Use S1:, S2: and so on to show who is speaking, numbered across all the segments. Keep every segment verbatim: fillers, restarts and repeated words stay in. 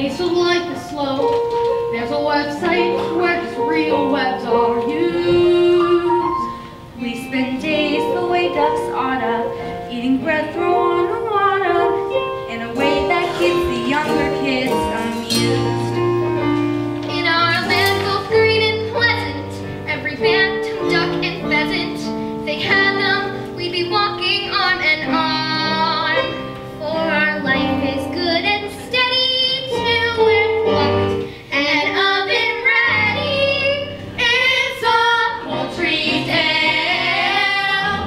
S1: pace of life is slow. There's a website where just real webs are used.
S2: We spend days the way ducks oughta, eating bread thrown on the water, in a way that keeps the younger kids amused.
S3: In our land both green and pleasant, every bantam, duck, and pheasant, if they had them, we'd be walking arm in arm. For our life is good and steady, till we're plucked and oven ready. It's a poultry tale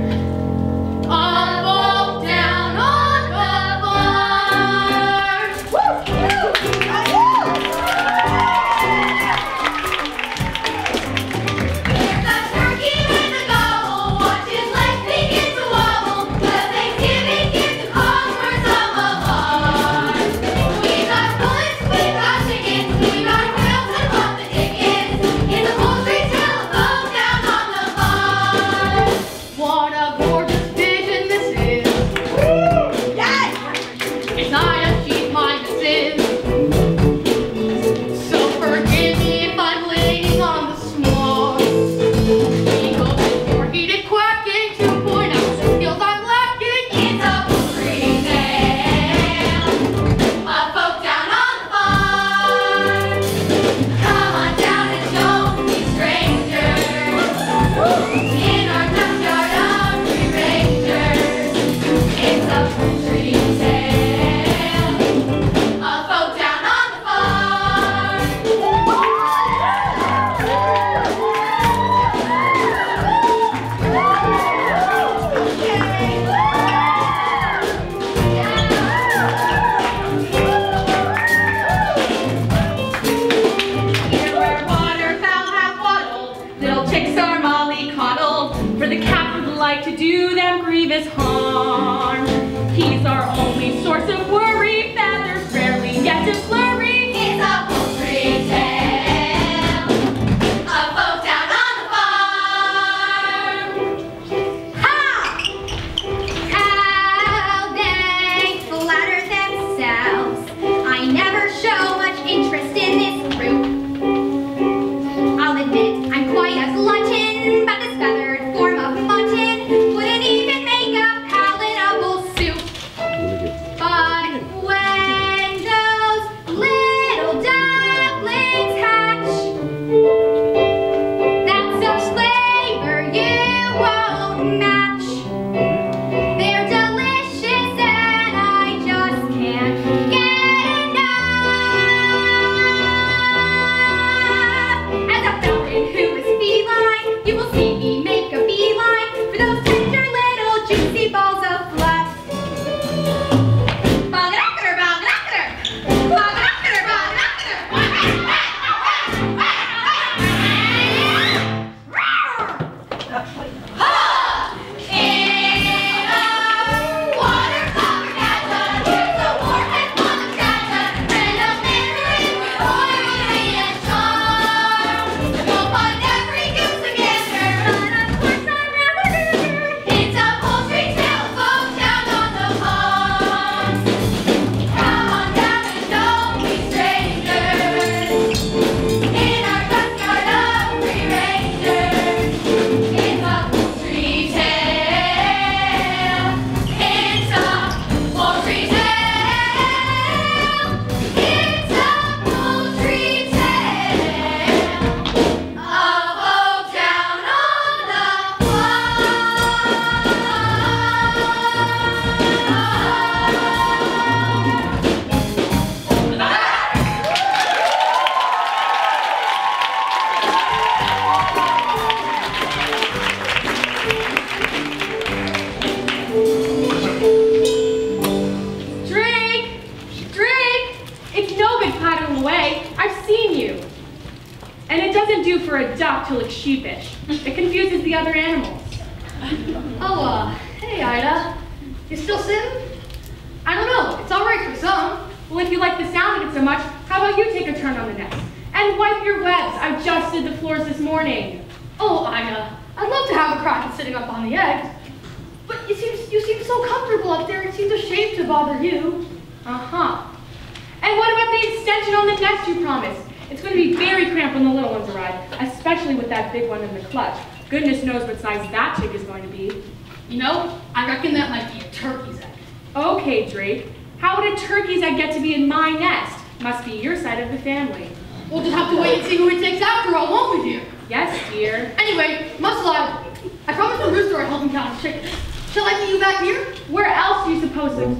S3: of folk down on the farm. There's a turkey with a gobble, watch his legs begin to wobble. The Thanksgiving gift of calls for some of ours. We got bullets, we got chickens, we got quails and love the dickens. It's a poultry tale of folk down on the farm.
S1: What a gorgeous vision this is. It's not a cheap mind this is. So forgive me if I'm laying on the small. Because if you're heated quacking to point out the skills I'm lacking,
S3: It's a poultry tale of folk down on the farm. Come on down and don't be strangers. In our junkyard of free rangers, it's a poultry tale of folk down on the farm.
S2: Here where waterfowl have waddled, little chicks are mollycoddled, for the cat would like to do them grievous harm. He's our only source of worry, feathers rarely get to flurry.
S3: It's a poultry tale of folk down on the farm.
S2: Ha! How they flatter themselves. I never show much interest in this group. I'll admit I'm quite a glutton, but this feathered form of mutton wouldn't even make a palatable soup. But when those little ducklings hatch, that's a flavor you won't match. They're delicious and I just can't get enough. As a falcon who is feline, you will see me make a beeline for those tender little juicy balls of flesh. Boganacker, boganacker, boganacker, boganacker.
S3: In a watercolor gadget, here's a warhead on the gadget, and a mandarin with royalty and charm. You'll find every goose and gander, but of course I'd rather do. It's a poultry tale of folk down on the farm. Come on down and don't be strangers. In our junkyard of free rangers, it's a poultry tale. It's a poultry tale. It's a poultry tale of folk down on the
S1: Drake! Drake! It's no good paddling away. I've seen you. And it doesn't do for a duck to look sheepish. It confuses the other animals. Oh, uh, hey, Ida. You still sitting? I don't know. It's all right for some. Well, if you like the sound of it so much, how about you take a turn on the nest? And wipe your webs. I just did the floors this morning. Oh, Ida. I'd love to have a crack at sitting up on the eggs. But you seem, you seem so comfortable up there, it seems a shame to bother you. Uh-huh. And what about the extension on the nest you promised? It's going to be very cramped when the little ones arrive, especially with that big one in the clutch. Goodness knows what size that chick is going to be.
S4: You know, I reckon that might be a turkey's egg.
S1: Okay, Drake. How would a turkey's egg get to be in my nest? Must be your side of the family.
S4: We'll just have to wait and see who he takes after all, won't we, dear?
S1: Yes, dear.
S4: Anyway, must lie. I promised the rooster I'd help him count his chickens. Shall I meet you back here?
S1: Where else do you suppose it?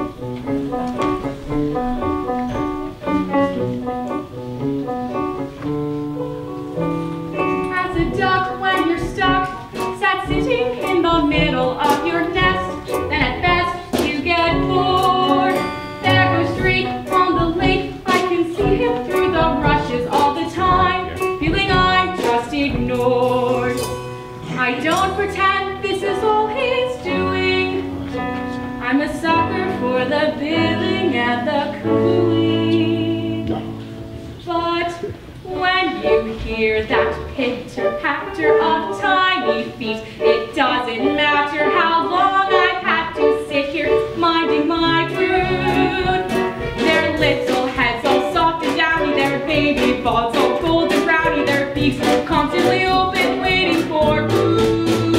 S1: As a duck when you're stuck, sat sitting in the middle of your nest, then at best you get bored. There goes Drake on the lake, I can see him through the rushes all the time, feeling I'm just ignored. I don't pretend this is all he's doing. I'm a sucker for the billing and the cooing. But when you hear that pitter-patter of tiny feet, it doesn't matter how long I've had to sit here minding my brood. Their little heads all soft and downy, their baby balls all golden browny, their beaks constantly open waiting for food.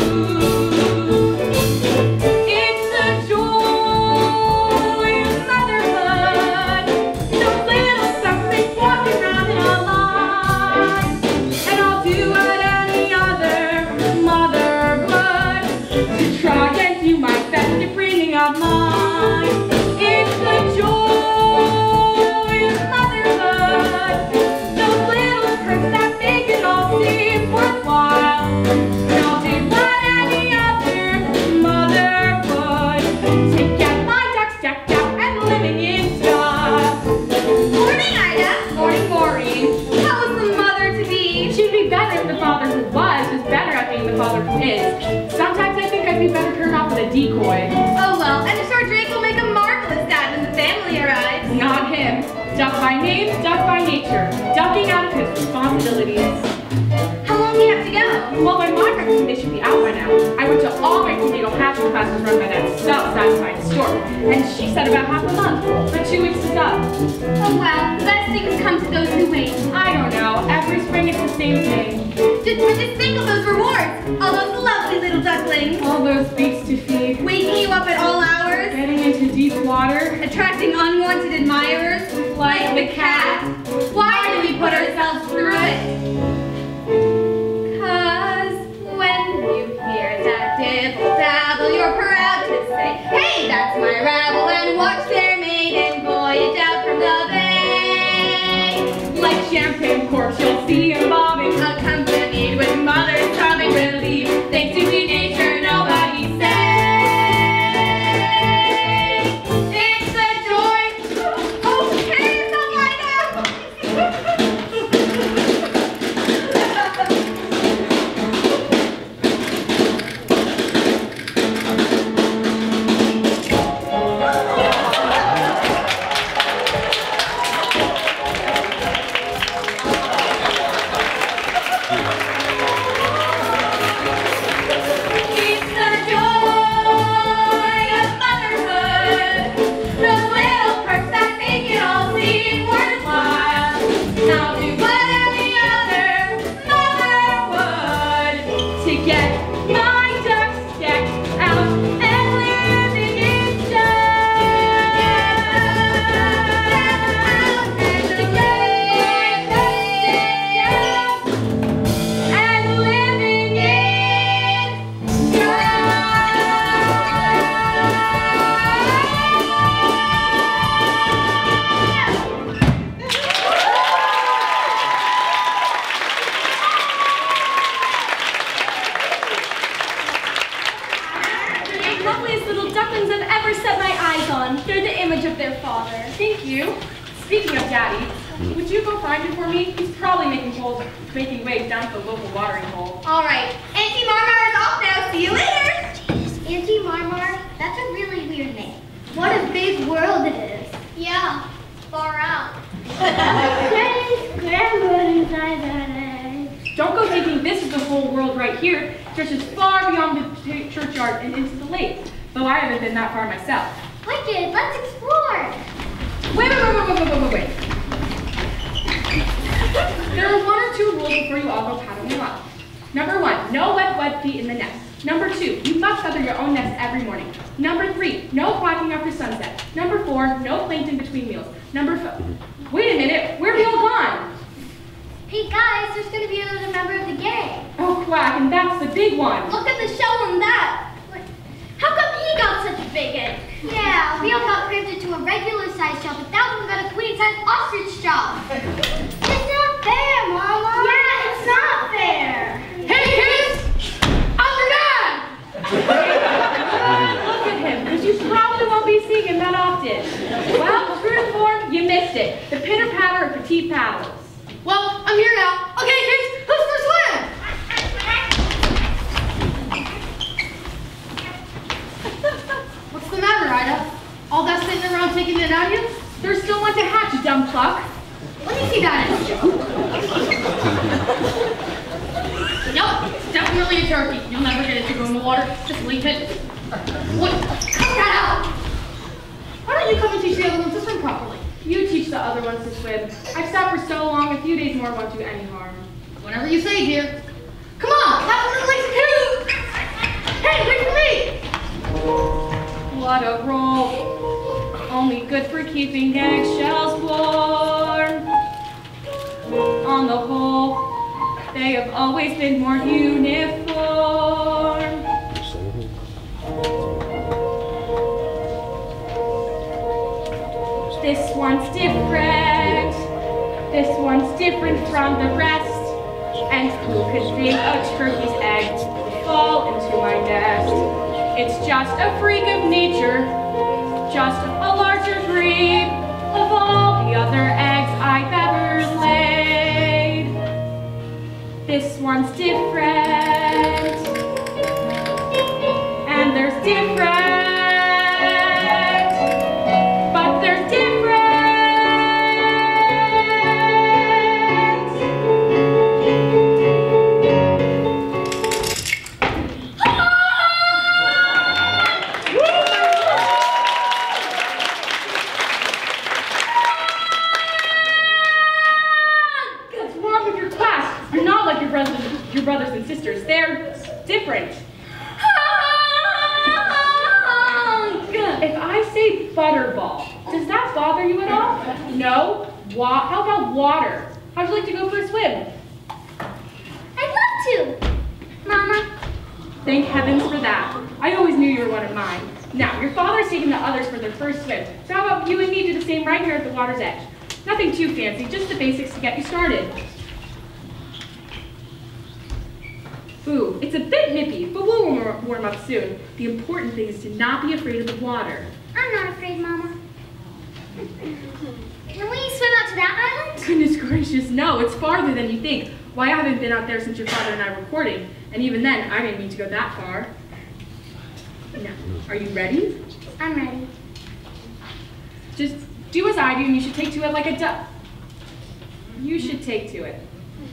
S1: Sometimes I think I'd be better turned off with a decoy.
S2: Oh well, I'm sure Drake will make a marvelous dad when the family arrives.
S1: Not him. Duck by name, duck by nature. Ducking out of his responsibilities.
S2: How long do you have to go?
S1: Well, by my reckoning, they should be out by now. I went to all my prenatal hatching classes run by that self-satisfied stork, and she said about half a month, but two weeks is up.
S2: Oh well, the best things come to those who wait.
S1: I don't know. Every spring it's the same thing.
S2: Just, but just think of those rewards. All those lovely little ducklings.
S1: All those beaks to feed.
S2: Waking you up at all hours.
S1: Getting into deep water.
S2: Attracting unwanted admirers.
S1: Like the cat.
S2: Why do we put ourselves through it? Cause when you hear that dibble dabble, you're proud to say, hey, that's my rabble, and watch their maiden voyage out from the bay.
S1: Like champagne corks, you'll see him bobbing,
S2: Accompanied with mother's charming relief.
S1: thanks to good nature, nobody say.
S2: It's a joy. Okay, it's all right now.
S1: Thank you. Speaking of Daddy, would you go find him for me? He's probably making holes, making waves down to the local watering hole.
S2: All right, Auntie Marmar is off now. See you later.
S3: Jeez, Auntie Marmar, that's a really weird name. What a big world it is. Yeah, far out. Hey, scrambled inside that egg.
S1: Don't go thinking this is the whole world right here. It stretches far beyond the churchyard and into the lake, though I haven't been that far myself.
S3: Wicked, let's explore.
S1: Wait, wait, wait, wait, wait, wait, wait, wait. There are one or two rules before you all go paddling up. Number one, no wet, wet feet in the nest. Number two, you must feather your own nest every morning. Number three, no quacking after sunset. Number four, no plankton between meals. Number five, wait a minute, where have you all gone?
S3: Hey guys, there's gonna be another member of the gang.
S1: Oh, quack, and that's the big one.
S3: Look at the shell on that. How come he got such a big egg? Yeah, we all got crammed into a regular size shell, but that one got a queen size ostrich shell. It's not fair, Mama. Yeah, it's not fair.
S4: Hey kids! I'm your dad!
S1: Look at him, because you probably won't be seeing him that often. Well, true to form, you missed it. The pitter-patter of petite paddles.
S4: Well, I'm here now. Okay, kids, let's go swim! What's the matter, Ida? All that sitting around taking it out of you?
S1: There's still one to hatch, you dumb pluck.
S4: Let me see that egg. Nope, it's definitely a turkey. You'll never get it to go in the water. Just leave it. Wait, cut that out! Why don't you come and teach the other ones to swim properly?
S1: You teach the other ones to swim. I've stopped for so long, a few days more won't do any harm.
S4: Whatever you say, dear. Come on, have a little lazy canoe! Hey, wait for me!
S1: What a roll. Only good for keeping eggshells warm. On the whole, they have always been more uniform. This one's different. This one's different from the rest. And who could think a turkey's egg would fall into my nest? It's just a freak of nature, just a larger breed of all the other eggs I've ever laid. This one's different, and there's different, but there's different. Your brothers and sisters, they're different. If I say butterball, does that bother you at all? No? Wa how about water? How'd you like to go for a swim?
S3: I'd love to. Mama.
S1: Thank heavens for that. I always knew you were one of mine. Now, your father's taking the others for their first swim, so how about you and me do the same right here at the water's edge? Nothing too fancy, just the basics to get you started. Ooh, it's a bit nippy, but we'll warm, warm up soon. The important thing is to not be afraid of the water.
S3: I'm not afraid, Mama. Can we swim out to that island?
S1: Goodness gracious, no, it's farther than you think. Why, I haven't been out there since your father and I were courting, and even then, I didn't mean to go that far. Now, are you ready?
S3: I'm ready.
S1: Just do as I do, and you should take to it like a duck. You should take to it.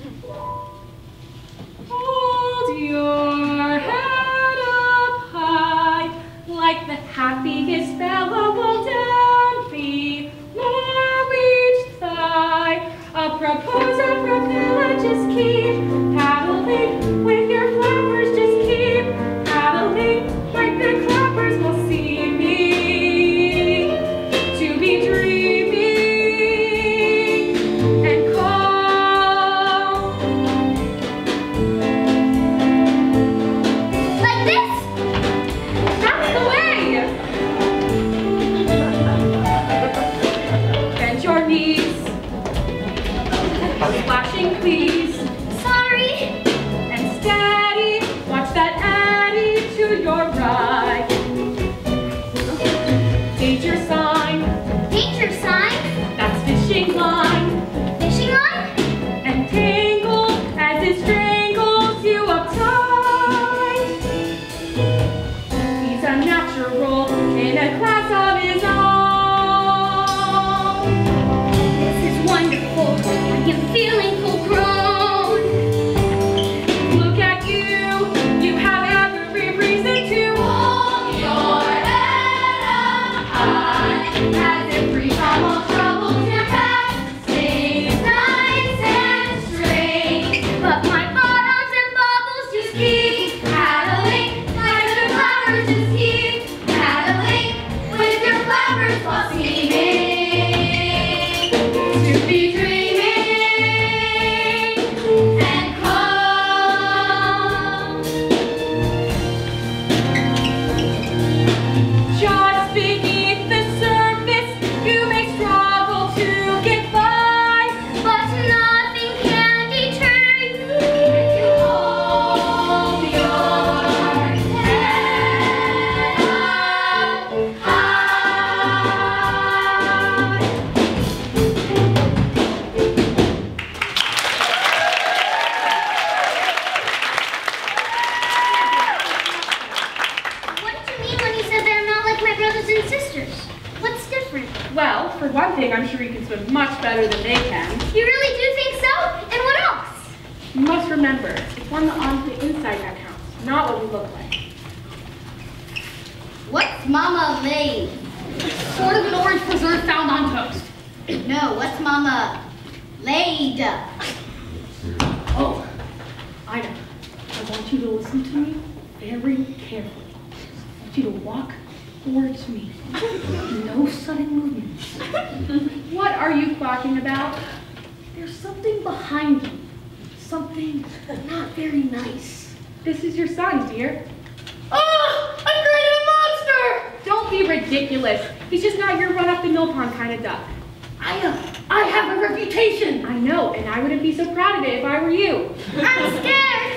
S1: Hold your head up high, like the happiest fellow will down below each thigh. Apropos of Rapilla, just keep paddling with your flappers, just keep paddling like the clappers will see me to be dreaming and calm.
S3: Like this?
S1: That's the way! Bend your knees. Splashing, please.
S3: Sorry.
S1: And steady. Watch that Addy to your right. Danger sign.
S3: Danger sign.
S1: That's fishing line.
S3: Fishing line.
S1: And tangle as it strangles you up tight. He's a natural in a class of his own.
S3: This is wonderful. I am feeling full grown.
S1: Look at you, you have every reason to hold your head up high, as if free fall will try. Duckling, I'm sure you can swim much better than they can.
S2: You really do think so? And what else?
S1: You must remember, it's on the, on the inside that counts, not what we look like.
S2: What's Mama laid?
S4: Sort of an orange preserve found on toast.
S2: No, what's Mama laid?
S1: Oh, I know. I want you to listen to me very carefully. I want you to walk towards me. No sudden movements. What are you talking about? There's something behind you. Something not very nice. This is your son, dear.
S4: Oh, I created a monster!
S1: Don't be ridiculous. He's just not your run-up-the-mill pond kind of duck.
S4: I, uh, I have a reputation.
S1: I know, and I wouldn't be so proud of it if I were you.
S2: I'm scared.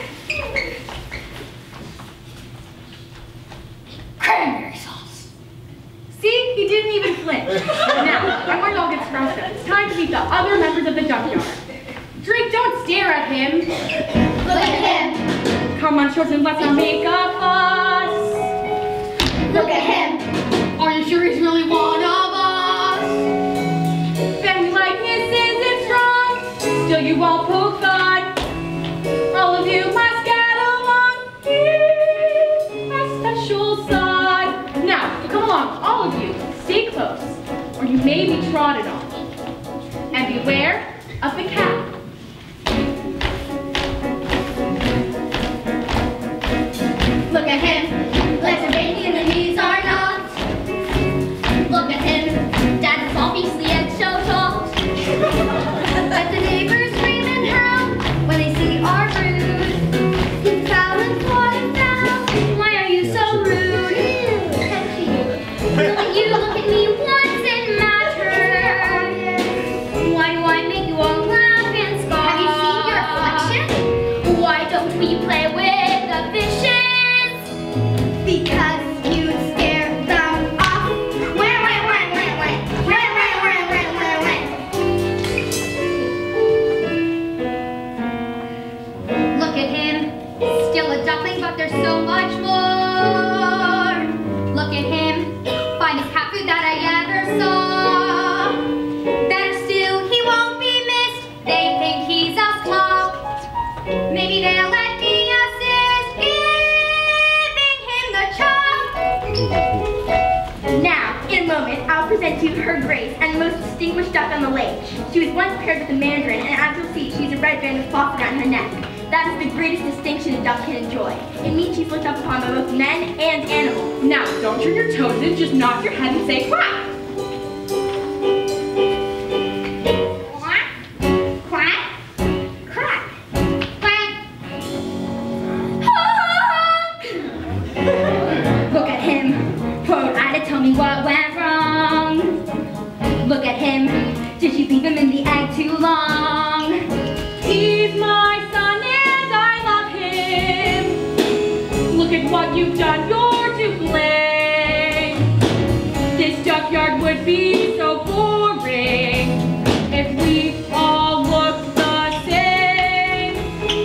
S4: Cranberry sauce.
S1: See? He didn't even flinch. Now, I want it all gets scrunched up. It's time to meet the other members of the junkyard. Drake, don't stare at him.
S2: Look at him.
S1: Come on, children, let's not make a fuss.
S2: Look at him.
S4: Are you sure he's really one of us?
S1: Family likeness isn't strong, still you all poke fun. All of you must get along. He's a special son. Now, come along, all of you. Stay close, or you may be trodden on. And beware of the cat.
S2: Look at him. Legs are baby and the knees are not. Look at him. Dad's obviously and so tall. But the neighbors scream and howl when they see our brood. He's foul and flawed and foul. Why are you so rude? Look at you, look at me once and matter. Why do I make you all laugh and scoff? Have you seen your reflection? Why don't we play with the fishes? Because you scare them off. Wah, wah, wah, wah, wah. Wah, wah, wah, wah, wah, wah. Look at him. Still a duckling, but there's so much more. Look at him. Finest cat food that I ever saw. Better still, he won't be missed. They think he's a slob. Maybe they'll let me assist giving him the chop. Now, in a moment, I'll present to you her grace and most distinguished duck on the lake. She was once paired with a mandarin, and as you'll see, she's a red band with phosphor on her neck. That is the greatest distinction a duck can enjoy. It means she's looked up upon by both men and animals.
S1: Now, don't turn your toes in, just nod your head and say quack.
S2: Quack, quack, crack, quack. Honk! Look at him. Poor Ida, tell me what went wrong. Look at him. Did she leave him in the egg too long?
S1: He's my son and I love him. Look at what you've done, you're to blame. This junkyard would be so boring if we all looked the same.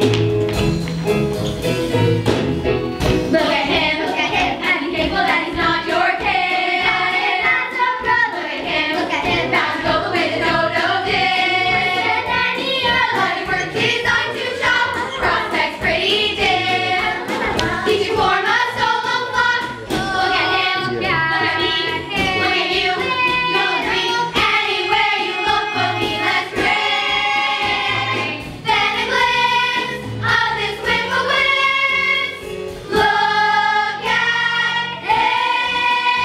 S2: Look at him, look at him, and be thankful that he's not your kid. Look at him, look at him, bound to go the way the dodo did. And he allowed for the kids on to shop, prospects pretty dim. Did you form a solo flock? Look at him, look at me, look at you. You'll agree anywhere you look will be less gray than a glimpse of this whip-a-whip. Look at him.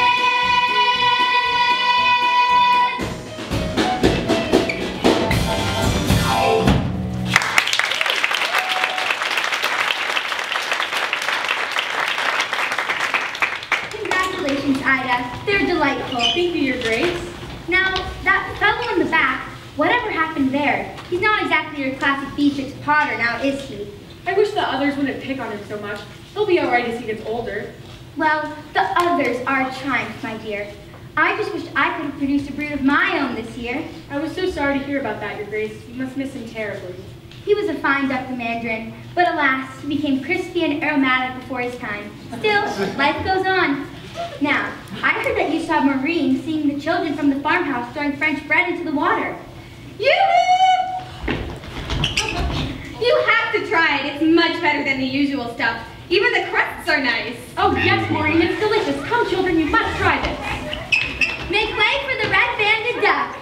S2: Congratulations, Ida. They're delightful.
S1: Thank you, Your Grace.
S2: Now, that fellow in the back, whatever happened there? He's not exactly your classic B six Potter, now is he?
S1: I wish the others wouldn't pick on him so much. He'll be all right as he gets older.
S2: Well, the others are triumphs, my dear. I just wished I could have produced a brood of my own this year.
S1: I was so sorry to hear about that, Your Grace. You must miss him terribly.
S2: He was a fine duck, the mandarin, but alas, he became crispy and aromatic before his time. Still, life goes on. Now, I heard that you saw Maureen seeing the children from the farmhouse throwing French bread into the water.
S5: Yoo-hoo! You have to try it. It's much better than the usual stuff. Even the crusts are nice.
S1: Oh, yes, Maureen, it's delicious. Come, children, you must try this.
S2: Make way for the red-banded duck.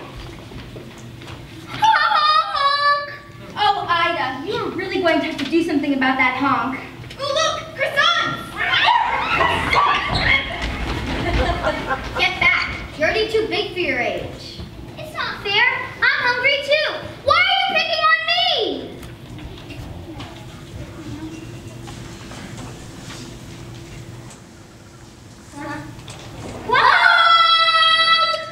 S5: Honk!
S2: Oh, Ida, you are really going to have to do something about that honk.
S5: Oh, look! Croissants!
S2: Get back. You're already too big for your age. It's not fair. I'm hungry too. Why are you picking on me? Huh? Quack!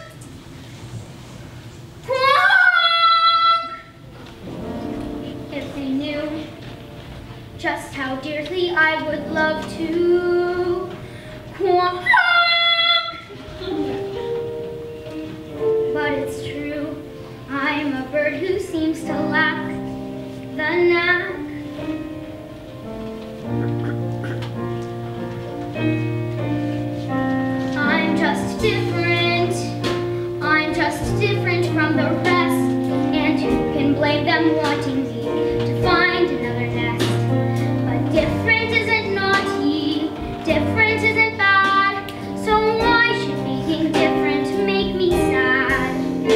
S2: Quack! If they knew just how dearly I would love to quack. But it's true, I'm a bird who seems to lack the knack. I'm just different, I'm just different from the rest, and who can blame them wanting me to find another nest? But different isn't naughty, different isn't bad, so why should being different make me sad?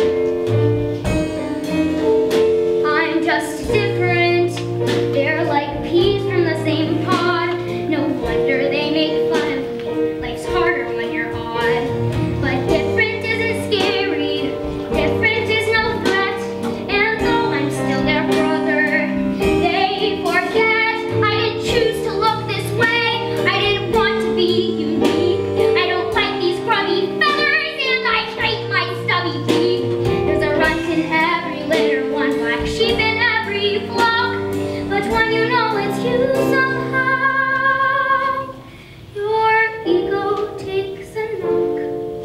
S2: I'm just different, they're like peas from the same pod, no wonder they make fun of me, life's harder when you're odd. But different isn't scary, different is no threat, and though I'm still their brother, they forget I didn't choose to look this way, I didn't want to be unique, I don't like these grubby feathers, and I hate my stubby beak. There's a runt in every litter, one black sheep in every flock, but when you know it's you somehow, your ego takes a knock.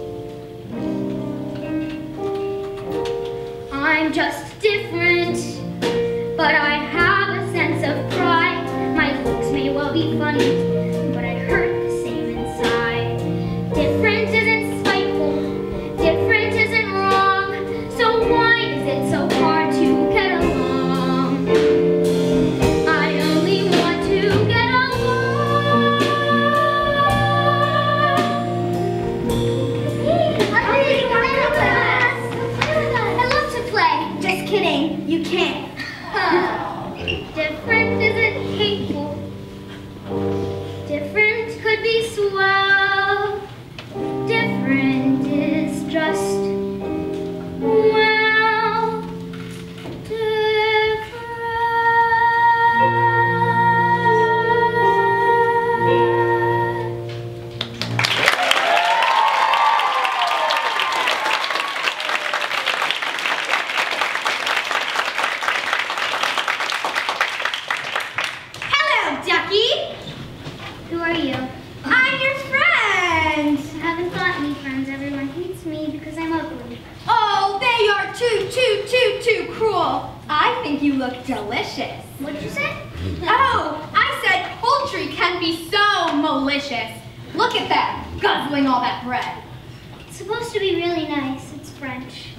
S2: I'm just different, but I have a sense of pride. My looks may well be funny, but I hurt the same inside. Different isn't spiteful, different isn't wrong, so why is it so hard to get along? I only want to get along. Hey, come in with us. I love to play. Just kidding, you can't. Different isn't hateful. Different could be swell. Different is just, well, different.
S5: Hello, Ducky!
S2: Who are you?
S5: I'm your friend!
S2: I haven't got any friends. Everyone hates me because I'm ugly.
S5: Oh, they are too, too, too, too cruel. I think you look delicious.
S2: What did you say?
S5: Oh, I said poultry can be so malicious. Look at them, guzzling all that bread.
S2: It's supposed to be really nice. It's French.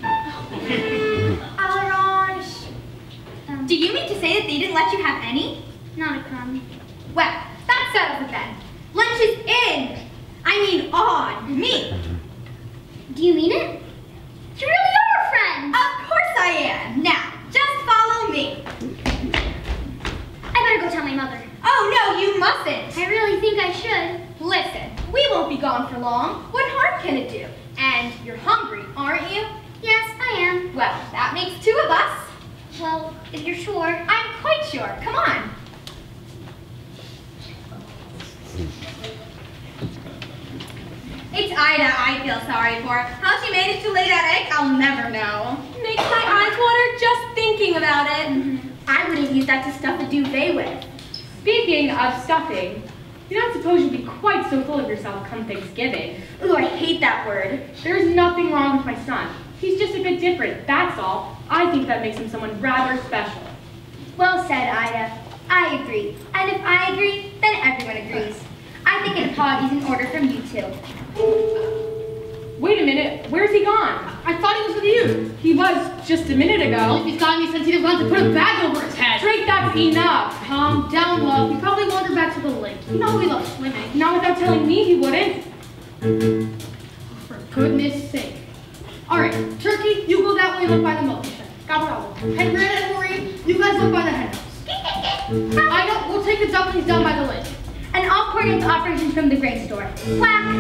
S5: Orange.
S2: Um,
S5: Do you mean to say that they didn't let you have any?
S2: Not a crumb.
S5: Well, that settles it then. Lunch is in. I mean on me.
S2: Do you mean it? You really are a friend.
S5: Of course I am. Now, just follow me.
S2: I better go tell my mother.
S5: Oh no, you mustn't.
S2: I really think I should.
S5: Listen, we won't be gone for long. What harm can it do? And you're hungry, aren't you?
S2: Yes, I am.
S5: Well, that makes two of us.
S2: Well, if you're sure.
S5: I'm quite sure. Come on. It's Ida I feel sorry for. How she managed to lay that egg, I'll never know. Makes my eyes water just thinking about it.
S2: Mm-hmm. I wouldn't use that to stuff a duvet with.
S1: Speaking of stuffing, you don't suppose you'd be quite so full of yourself come Thanksgiving.
S2: Ooh, I hate that word.
S1: There's nothing wrong with my son. He's just a bit different, that's all. I think that makes him someone rather special.
S2: Well said, Ida. I agree. And if I agree, then everyone agrees. I think an apology's in order from you two.
S1: Wait a minute, where's he gone?
S4: I thought he was with you.
S1: He was just a minute
S4: Well, if
S1: ago.
S4: he's got me since he didn't want to put a bag over his head.
S1: Drake, that's enough.
S4: Calm down, love. He probably wandered back to the lake. You know he loves swimming.
S1: Not without telling me he wouldn't.
S4: For goodness sake. Alright, Turkey, you go that way and look by the milk shed. Gobble gobble. Henrietta and Maureen, you guys look by the hen house. I know, we'll take the ducklings down by the lake.
S2: And I'll coordinate the operations from the grain store. Whack!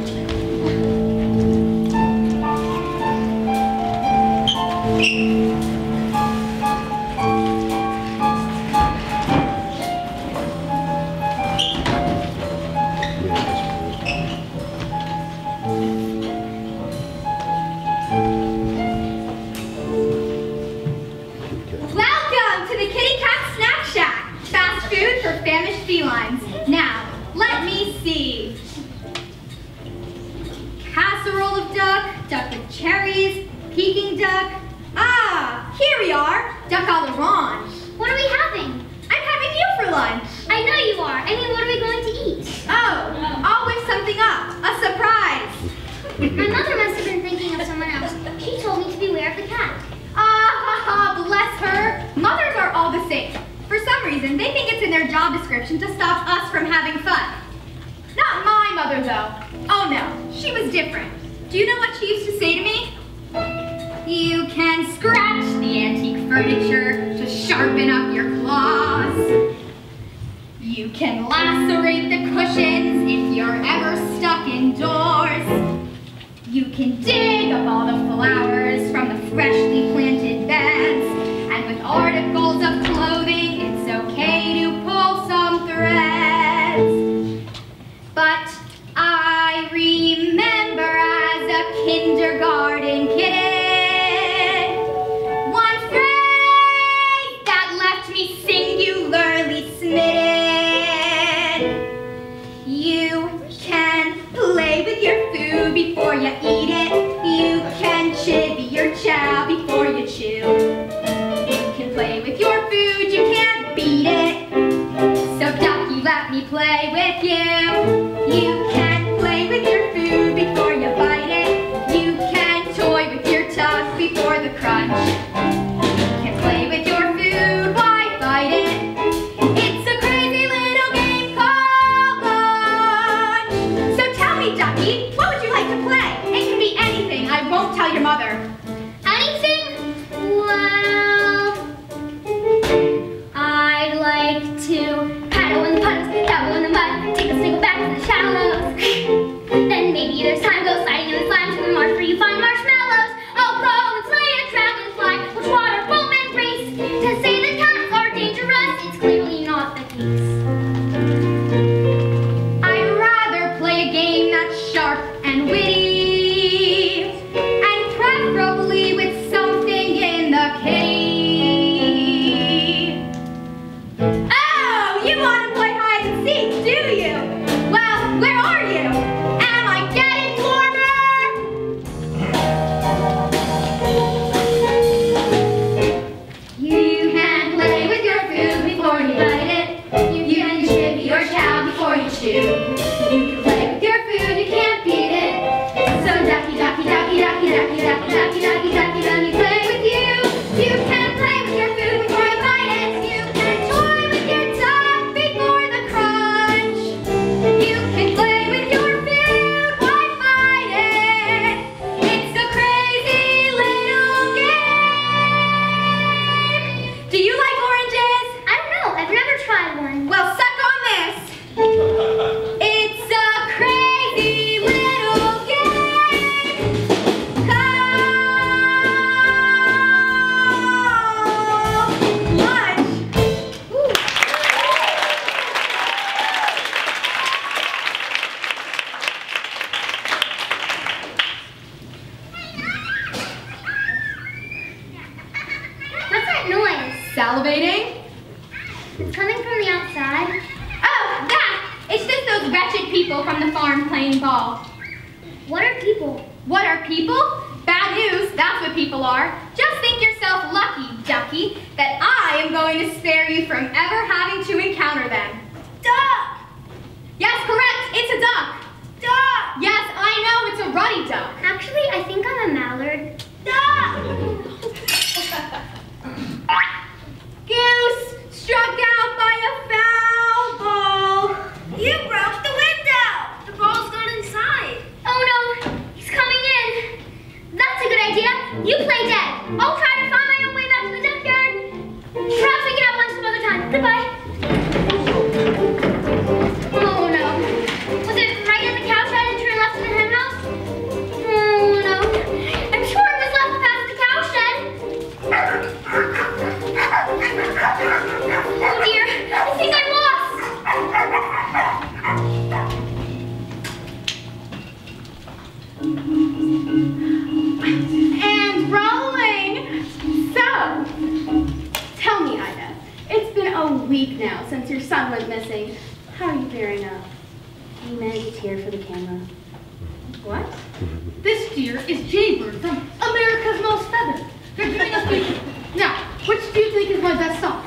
S2: Welcome to the Kitty Cat Snack Shack. Fast food for famished felines. Now, let me see. Casserole of duck, duck with cherries, Peking duck. Ah, here we are. Duck à l'orange.
S3: What are we having?
S2: I'm having you for lunch.
S3: I know you are. I mean, what are we going to eat?
S2: Oh, I'll whip something up. A surprise.
S3: My mother must have been thinking of someone else. She told me to beware of the cat.
S2: Ah, ha, ha, bless her. Mothers are all the same. For some reason, they think it's in their job description to stop us from having fun. Not my mother, though. Oh, no. She was different. Do you know what she used to say to me? You can scratch the antique furniture to sharpen up your claws. You can lacerate the cushions if you're ever stuck indoors. You can dig up all the flowers from the freshly planted beds. And with articles of clothing, it's okay to pull some threads. But I remember as a kindergarten kid, one phrase that left me singularly smitten. You can play with your food before you eat it. You can chivvy your chow before you chew. You can play with your food, you can't beat it. So Ducky, let me play with you. You can play with your food before you bite it. You can toy with your tongue before the crunch. You can play with your food, why fight it? It's a crazy little game called lunch. So tell me, Ducky, what would you like to play? It can be anything. I won't tell your mother.
S3: Anything? Well, I'd like to paddle in the puddles, dabble in the mud, take a single back to the shallows. Then maybe there's time go sliding in the slime to the marsh where you find marshmallows. I'll go and slay a dragonfly, watch water foam and race. To say the cats are dangerous, it's clearly not the case.
S2: I'd rather play a game that's sharp and witty, and preferably with something in the kitty. Oh, you want to play hide and seek, do you? Well, where are you? Am I getting warmer? You can play with your food before you bite it. You can chivvy your chow before you chew. You can play with your food, you can't beat it. So ducky, ducky, ducky, ducky, ducky, ducky, ducky, ducky, ducky, let me play with you. You can play with your food before you bite it. You can toy with your tongue before the crunch. You can play with your food, why fight it? It's a crazy little game. Do you like oranges?
S3: I don't know. I've never tried one.
S2: Well, suck on this. It's a crazy little game called lunch. Ooh.
S3: What's that noise?
S2: Salivating?
S3: It's coming from the outside.
S2: Oh, that! It's just those wretched people from the farm playing ball.
S3: What are people?
S2: What are people? Bad news, that's what people are. Just think yourself lucky, Ducky, that I am going to spare you from ever having to encounter them. Duck! Yes, correct, it's a duck. Duck! Yes, I
S4: a ruddy duck.
S3: Actually, I think I'm a mallard.
S2: Goose, struck out by a foul ball. You broke the window. The ball's gone inside.
S3: Oh no, he's coming in. That's a good idea. You play dead. I'll try to find my own way back to the junkyard. Perhaps we can have lunch some other time. Goodbye. Oh no. Was it right at the couch I had to turn left in the hen house? Oh no. I'm sure it was left past the cow shed. Oh dear. I think I'm lost.
S1: And rolling! So, tell me, Ida, it's been a week now since your son went missing. How are you bearing up? Can you manage a tear for the camera? What?
S4: This deer is Jaybird from America's Most Feathered. They're giving us pictures. Now, which do you think is my best song?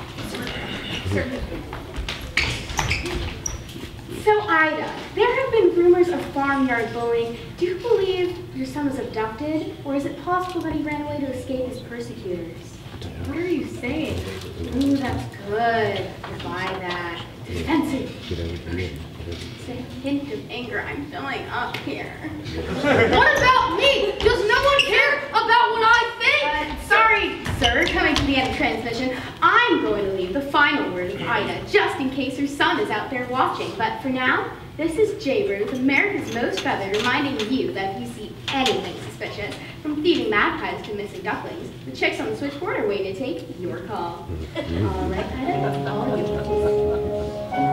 S1: So, Ida, there have been rumors of farmyard bullying. Do you believe your son was abducted, or is it possible that he ran away to escape his persecutors? What are you saying? Ooh, that's good. I buy that. Defensive. It's a hint of anger I'm filling up here.
S4: What about me? Does no one care about what I think?
S1: Uh, sorry, sir, coming to the end of transmission. I'm going to leave the final word with Ida, just in case her son is out there watching. But for now, this is Jaybird with America's Most Feathered, reminding you that if you see anything suspicious, from thieving magpies to missing ducklings, the chicks on the switchboard are waiting to take your call. All right, Ida, all yours.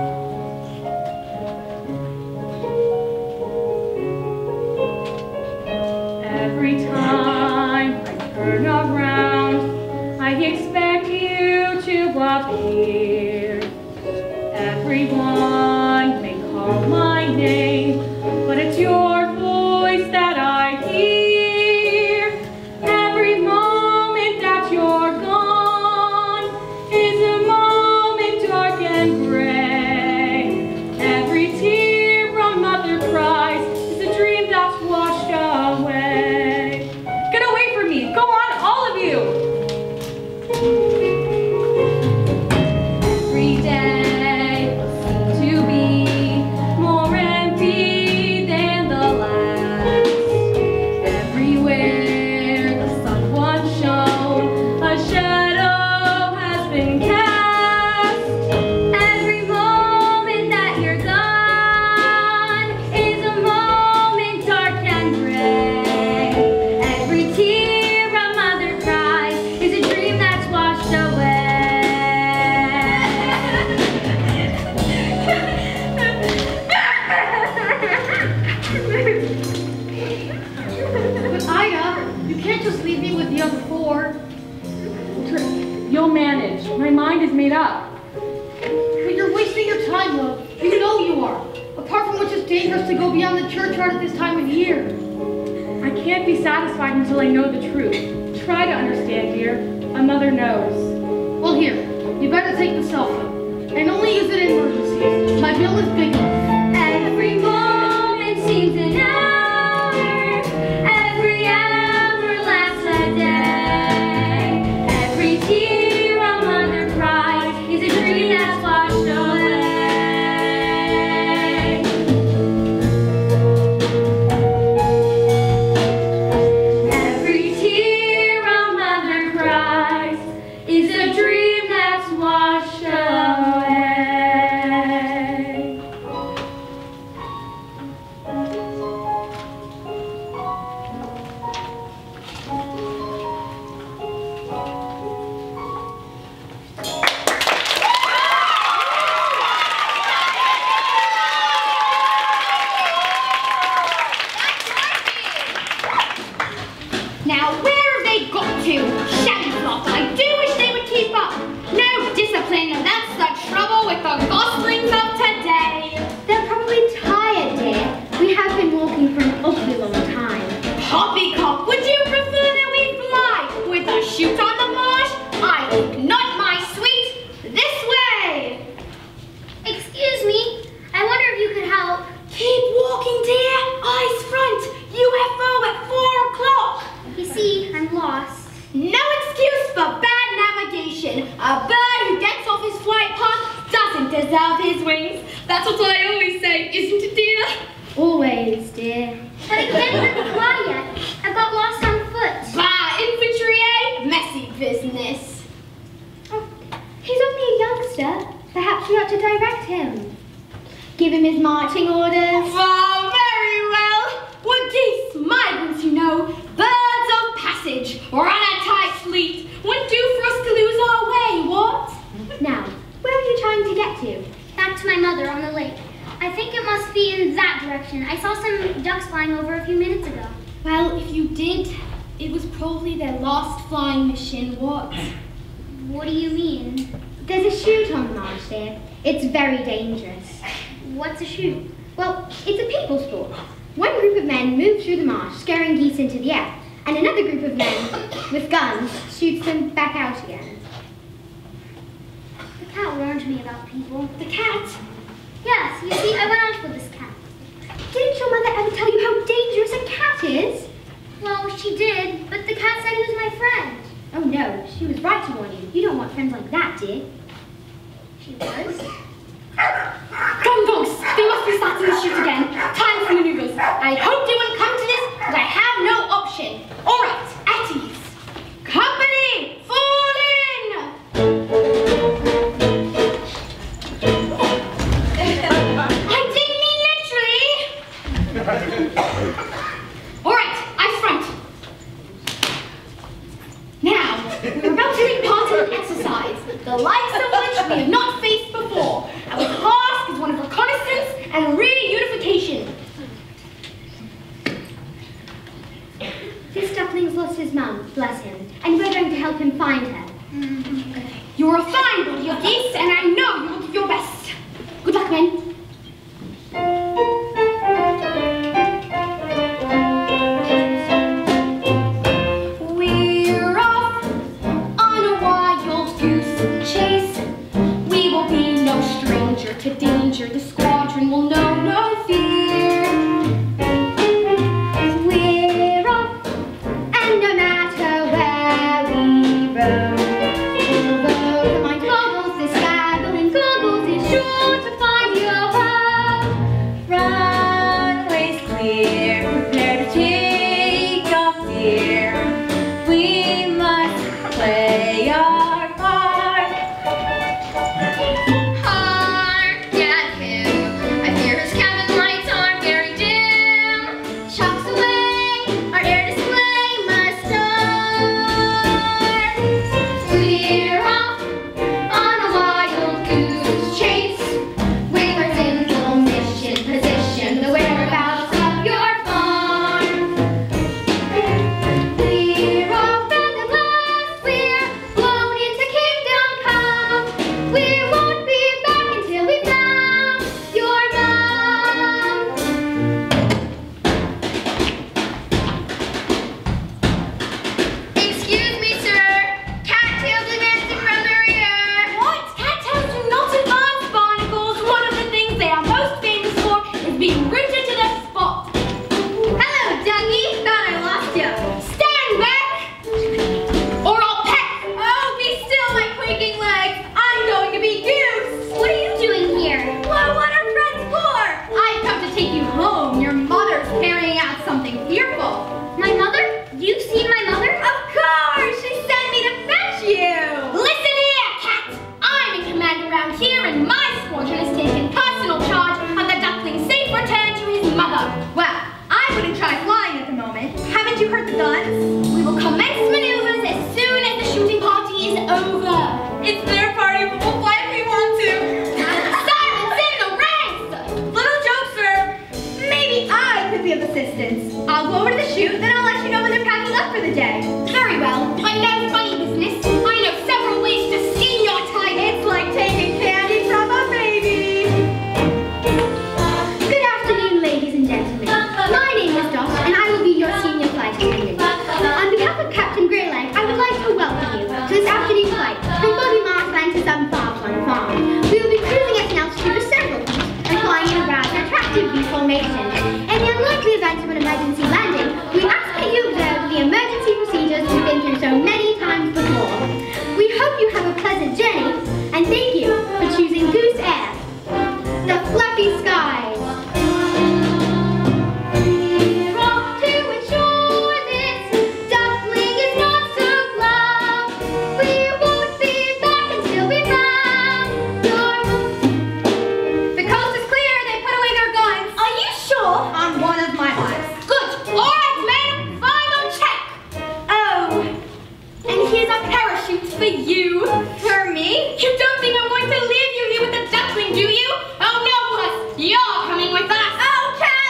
S1: Every time I turn around, I expect you to appear. Everyone may call my name, but it's your voice that I hear. Every moment that you're gone is a moment dark and gray. Every tear a mother cries is a dream that's washed away. Get away from me! Go on, all of you! Every day seems to be more empty than the last. Everywhere the sun once shone, a shadow has been cast. Every moment that you're gone is a moment dark and gray. Every tear a mother cries is a dream that's washed away.
S4: But Ida, you can't just leave me with the other four.
S1: You'll manage. My mind is made up.
S4: But you're wasting your time, love. You know you are. Apart from which it's dangerous to go beyond the churchyard at this time of year.
S1: I can't be satisfied until I know the truth. Try to understand, dear. A mother knows.
S4: Well, here, you better take the cell phone. And only use it in emergencies. My bill is big enough.
S3: Every moment seems an hour. Every hour lasts a day. Every tear a mother cries is a dream that's washed away. Every tear a mother cries is a dream that's washed away.
S5: deserve his wings. That's what I always say, isn't it, dear?
S2: Always, dear. But I can't even fly yet. I got lost on foot.
S5: Bah, infantry, eh? Messy business.
S2: Oh, he's only a youngster. Perhaps we ought to direct him. Give him his marching orders.
S5: Oh, very well. We're geese, migrants, you know. Birds of passage. We're on a tight fleet. Wouldn't do for us to lose our way, what?
S2: Now, where are you trying to get to? Back to my mother on the lake. I think it must be in that direction. I saw some ducks flying over a few minutes ago.
S5: Well, if you did, it was probably their last flying mission, what?
S2: What do you mean?
S6: There's a chute on the marsh there. It's very dangerous.
S2: What's a chute?
S6: Well, it's a people sport. One group of men move through the marsh, scaring geese into the air, and another group of men with guns shoots them back out again.
S2: The cat warned me about people.
S6: The cat?
S2: Yes, you see, I went out with this cat.
S6: Didn't your mother ever tell you how dangerous a cat is?
S2: Well, she did, but the cat said he was my friend.
S6: Oh no, she was right to warn you. You don't want friends like that, dear.
S2: She was?
S5: Come, dogs! They must be starting the shoot again. Time for maneuvers. I hoped it wouldn't come to this, but I have no option. All right, at ease. Company, fall in! I didn't mean literally. All right, eyes front. Now, we're about to take part in an exercise, the likes of which we have not faced before. Our task is one of reconnaissance and reunification.
S6: This duckling's lost his mum, bless him, and we're going to help him find her.
S2: Mm-hmm.
S5: You're a fine body of geese, and I know you will give your best. Good luck, men. We're off on a wild goose chase. We will be no stranger to danger. The squadron will know no fear.
S6: We're off, and no matter where we roam, although the mind boggles, this gathering goggles is sure to find your home.
S5: Runways clear, prepare to take off, dear. We must play our part. Hark at him! I fear his cabin lights are very dim. Chalks away, our air display must start. We're off on a wild goose chase. Whalers in full mission position, the whereabouts of your farm. We're off and at last we're blown into kingdom come. We won't be back until we've found your mom. Excuse me, sir. Cattails advancing from the rear. What? Cattails do not advance, barnacles. One of the things they are most famous for is being rooted to the spot. Hello, Dougie. Thought I lost you. Stand back, or I'll peck. Oh, be still, my quaking legs. I'm going to be goose.
S2: What are you doing here?
S5: Well, what are friends for? I've come to take you home. Your mother's carrying out something fearful.
S2: My mother? You've seen my mother?
S5: Of course! She sent me to fetch you! Listen here, cat! I'm in command around here, and my squadron has taken personal charge of the duckling's safe return to his mother. Well, I wouldn't try flying at the moment. Haven't you heard the guns? We will commence maneuvers as soon as the shooting party is over. It's their party, but we'll fly if we want to. Silence in the ranks! Little joke, sir. Maybe I could be of assistance. I'll go over to the chute, then I'll let you know when they're packing up for the day. Very well, but no funny business. I know several ways to skin your type. It's like taking candy from a baby.
S6: Good afternoon, ladies and gentlemen. My name is Dot, and I will be your senior flight attendant. On behalf of Captain Greylag, I would like to welcome you to this afternoon flight from Bobby Marsland to some far-flung farm. We will be cruising at an altitude of several feet and flying in a rather attractive V formation. In the unlikely event of an emergency landing, we ask that you observe the emergency procedures we've been through so many times before. We hope you have a pleasant journey, and thank you for choosing Goose Air.
S5: do you? Oh no, Puss! You're coming with us! Oh, cat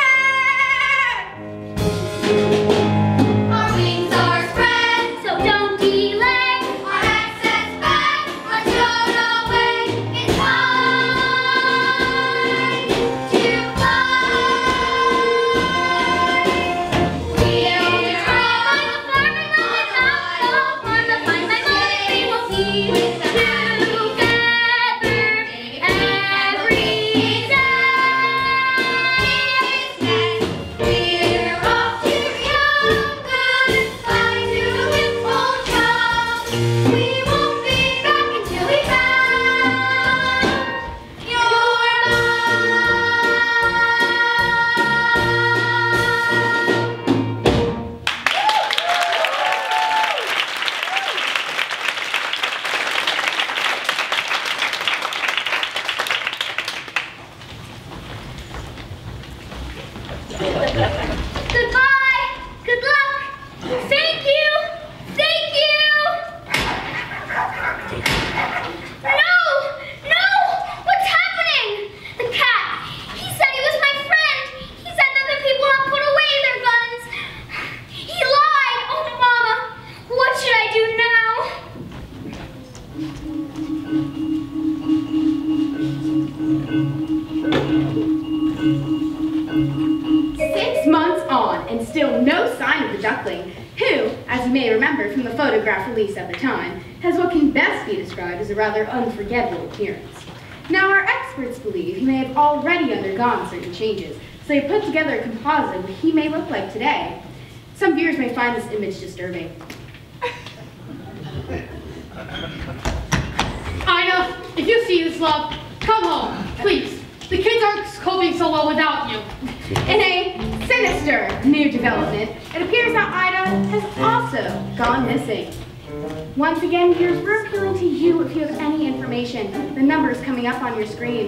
S5: litter!
S3: Our wings are spread, so don't delay. Our access back, let's go away. It's time to fly. We're on the farm and on the top, so fun to find my money we will see together every day. We're off to young, good and fly to his old job. We won't be back until we found your
S6: Goodbye. Good luck. Thank you. Thank you. No. No. What's happening? The cat. He said he was my friend. He said that the people have put away their guns. He lied. Oh, Mama. What should I do now?
S1: Six months on, and still no sign of the duckling, who, as you may remember from the photograph released at the time, has what can best be described as a rather unforgettable appearance. Now, our experts believe he may have already undergone certain changes, so they put together a composite of what he may look like today. Some viewers may find this image disturbing.
S4: Ida, if you see this, love, come home, please. The kids aren't coping so well without you.
S1: In a sinister new development, it appears that Ida has also gone missing. Once again, viewers, we're appealing to you if you have any information. The number is coming up on your screen.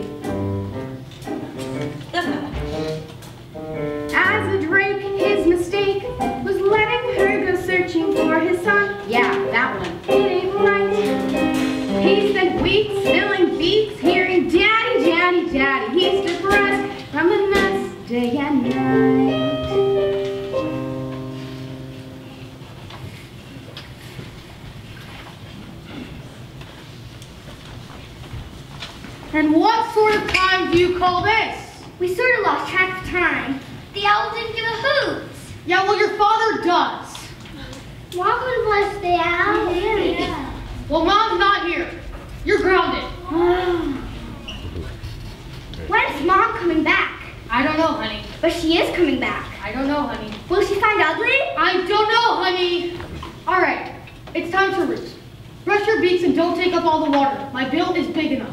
S1: As the Drake, his mistake was letting her go searching for his son. Yeah, that one. It ain't right. He spent weeks filling beats, hearing daddy, daddy, daddy. He's depressed from the mess day and night.
S4: And what sort of time do you call this?
S6: We sort of lost track of time. The owl didn't give a hoot.
S4: Yeah, well, your father does.
S6: Mom would bless the owl.
S4: Yeah. Well, Mom's not here. You're grounded.
S6: When's Mom coming back?
S4: I don't know, honey.
S6: But she is coming back.
S4: I don't know, honey.
S6: Will she find Ugly?
S4: I don't know, honey. All right, it's time to roost. Brush your beaks and don't take up all the water. My bill is big enough.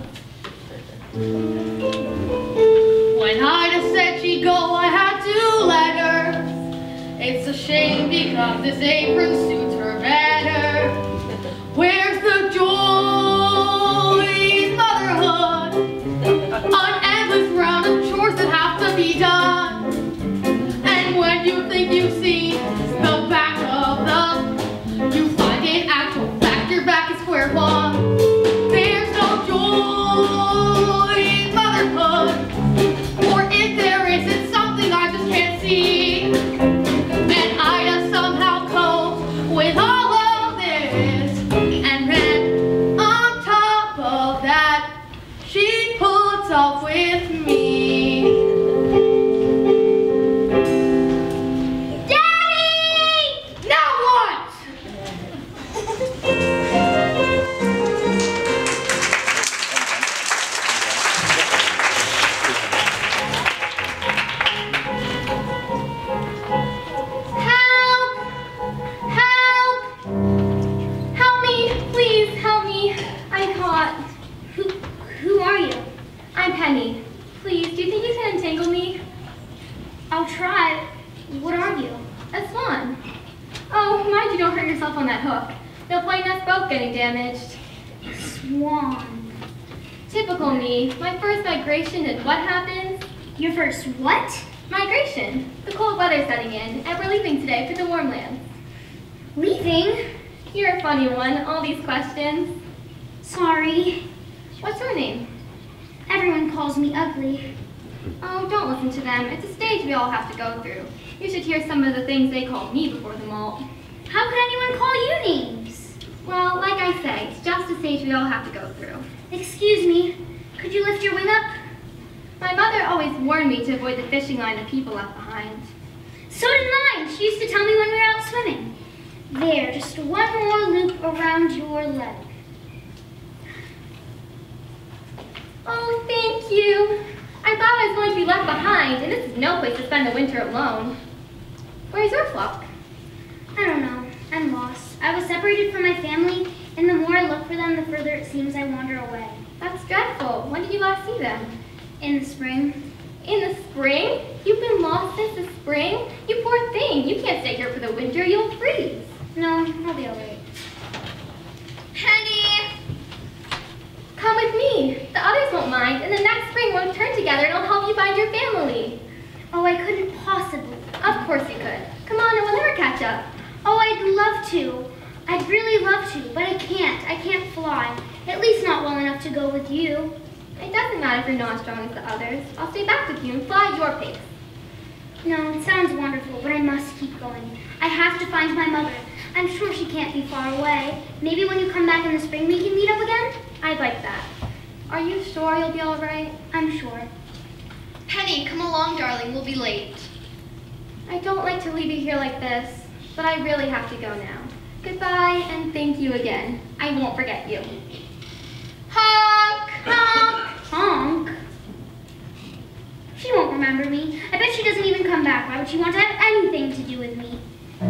S4: When Ida said she'd go, I had to let her. It's a shame because this apron suits her better. Where's the joy in motherhood? An endless round of chores that have to be done. And when you think you've seen the back of them, you find in actual fact you're back at square one. There's no joy in motherhood, or if there isn't something I just can't see. And Ida somehow copes with all of this, and then on top of that, she puts up with me. Daddy! Now what?
S6: Help! Help! Help me! Please help me! I'm caught. Who, who are you? I'm Penny. Please, do you think you can untangle me? I'll try. What are you? A swan. Oh, mind you don't hurt yourself on that hook. No point in us both getting damaged. Swan. Typical me. My first migration, and what happens? Your first what? Migration. The cold weather's setting in, and we're leaving today for the warm lands. Leaving? You're a funny one, all these questions. Sorry. What's your name? Edward. calls me ugly.
S5: Oh, don't listen to them. It's a stage we all have to go through. You should hear some of the things they called me before them all.
S6: How could anyone call you names?
S5: Well, like I say, it's just a stage we all have to go through.
S6: Excuse me, could you lift your wing up?
S5: My mother always warned me to avoid the fishing line that people left behind.
S6: So did mine. She used to tell me when we were out swimming. There, just one more loop around your leg.
S5: Oh, thank you. I thought I was going to be left behind, and this is no place to spend the winter alone. Where's your flock?
S6: I don't know. I'm lost. I was separated from my family, and the more I look for them, the further it seems I wander away.
S5: That's dreadful. When did you last see them?
S6: In the spring.
S5: In the spring? You've been lost since the spring? You poor thing. You can't stay here for the winter. You'll freeze.
S6: No, I'll be all right.
S5: Penny! Come with me. The others won't mind, and the next spring we'll return together and I'll help you find your family.
S6: Oh, I couldn't possibly.
S5: Of course you could. Come on and we'll never catch up.
S6: Oh, I'd love to. I'd really love to, but I can't. I can't fly. At least not well enough to go with you.
S5: It doesn't matter if you're not as strong as the others. I'll stay back with you and fly at your pace.
S6: No, it sounds wonderful, but I must keep going. I have to find my mother. I'm sure she can't be far away. Maybe when you come back in the spring we can meet up again?
S5: I'd like that. Are you sure you'll be all right?
S6: I'm sure.
S2: Penny, come along, darling. We'll be late.
S5: I don't like to leave you here like this, but I really have to go now. Goodbye, and thank you again. I won't forget you.
S2: Honk!
S6: Honk! Honk? She won't remember me. I bet she doesn't even come back. Why would she want to have anything to do with me?